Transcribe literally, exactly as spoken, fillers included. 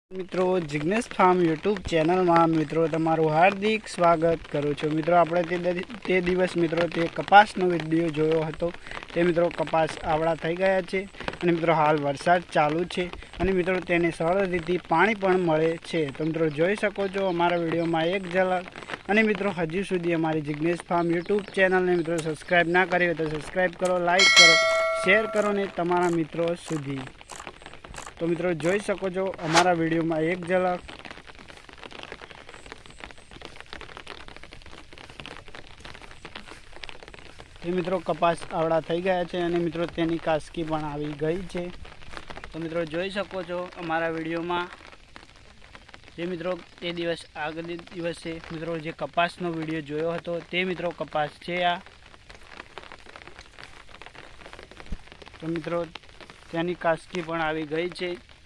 मित्रों Jignesh farm YouTube channel में मित्रों तमारू हार्दिक स्वागत करूँ छूँ। मित्रों आपणे ते ते दिवस मित्रों ते कपासनो विडियो जोयो हतो ते मित्रों कपास आवड़ा थई गया छे अने मित्रों हाल वरसाद चालू छे अने मित्रों तेने सरळ रीते पाणी पण मळे छे। तो मित्रों जोई शको छो अमारा विडियो में एक झलक। अने मित्रों हजू सुधी अमारी जिग्नेश फार्म यूट्यूब चैनल ने मित्रों सब्सक्राइब ना करी तो सब्सक्राइब करो, लाइक करो, शेर करो ने तमारा मित्रों सुधी। तो मित्रों जोई शको छो अमारा विडियो में एक झलक। ये मित्रों कपास आवड़ा थई गया है और मित्रों तेनी कास्की पण आवी गई है। तो मित्रों जोई शको छो अमारा विडियो में जे मित्रों ते दिवस आगले दिवसे मित्रों जे कपासनो विडियो जोयो हतो ते मित्रों कपास छे आ। तो मित्रों तेनी कास्की पण आवी गई है।